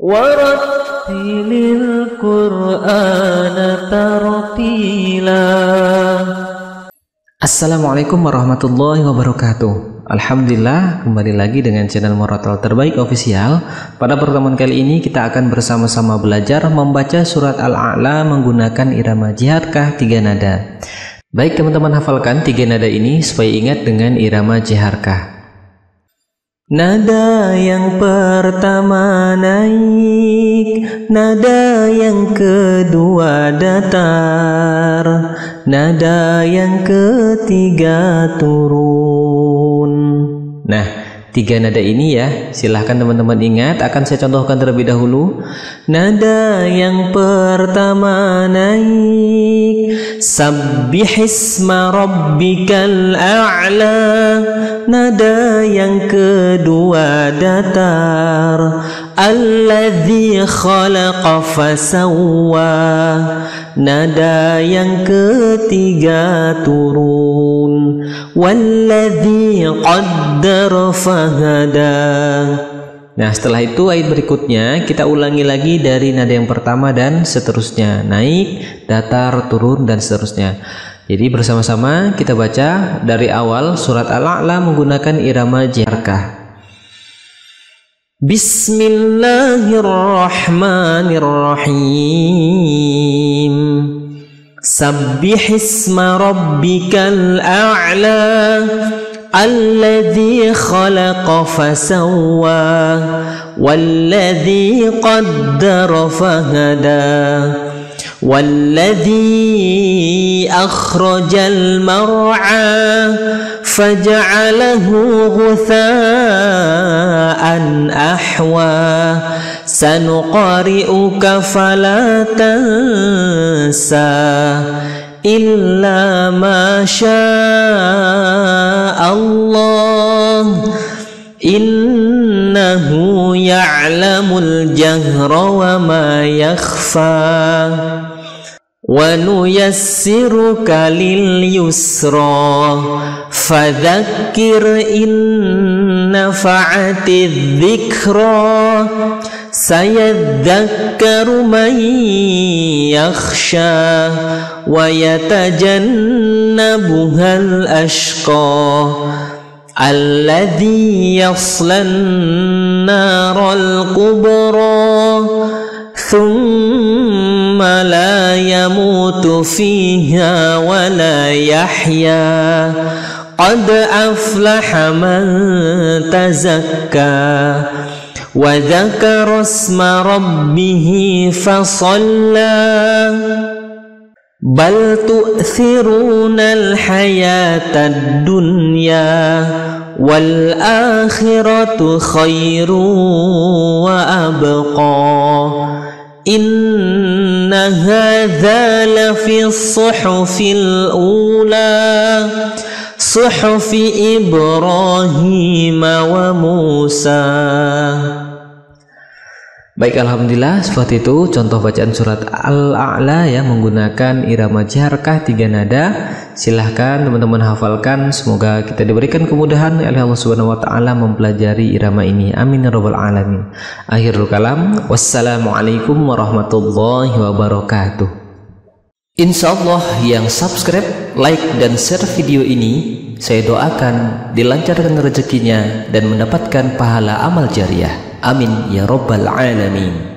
warattilil Qur'ana tartila. Assalamualaikum warahmatullahi wabarakatuh. Alhamdulillah, kembali lagi dengan channel Murotal Terbaik Official. Pada pertemuan kali ini kita akan bersama-sama belajar membaca surat Al-A'la menggunakan irama jiharkah 3 nada. Baik teman-teman, hafalkan 3 nada ini supaya ingat dengan irama jiharkah. Nada yang pertama naik, nada yang kedua datar, nada yang ketiga turun. Nah, 3 nada ini ya, silahkan teman-teman ingat. Akan saya contohkan terlebih dahulu. Nada yang pertama naik, sabbihisma rabbikal a'la. Nada yang kedua datar, alladzi khalaqa fasawwa. Nada yang ketiga turun, walladzi qaddara fahada. Nah, setelah itu ayat berikutnya kita ulangi lagi dari nada yang pertama dan seterusnya, naik, datar, turun dan seterusnya. Jadi bersama-sama kita baca dari awal surat Al-A'la menggunakan irama jiharkah. Bismillahirrahmanirrahim. Sabbihisma rabbikal a'la, alladzi khalaqa fasawwa, walladzi qaddara fahada, والذي أخرج المرعى فجعله غثاء أحوى سنقرئك فلا تنسى إلا ما شاء الله إنه يعلم الجهر وما يخفى وَنُيَسِّرُكَ لِلْيُسْرَى فَذَكِّرْ إِن نَّفَعَتِ الذِّكْرَى سَيَذَّكَّرُ مَن يَخْشَى وَيَتَجَنَّبُهَا الْأَشْقَى الَّذِي يَصْلَى النَّارَ الْكُبْرَى ثم لا يموت فيها ولا يحيا قد أفلح من تزكى وذكر اسم ربه فصلى بل تؤثرون الحياة الدنيا والآخرة خير وأبقى إن هذا لفي الصحف الأولى صحف إبراهيم وموسى. Baik, alhamdulillah, seperti itu contoh bacaan surat Al-A'la yang menggunakan irama jiharkah 3 nada. Silahkan teman-teman hafalkan. Semoga kita diberikan kemudahan oleh Allah Subhanahu wa taala mempelajari irama ini. Amin ya rabbal alamin. Akhirul kalam. Wassalamualaikum warahmatullahi wabarakatuh. Insyaallah yang subscribe, like dan share video ini, saya doakan dilancarkan rezekinya dan mendapatkan pahala amal jariah. Amin ya rabbal alamin.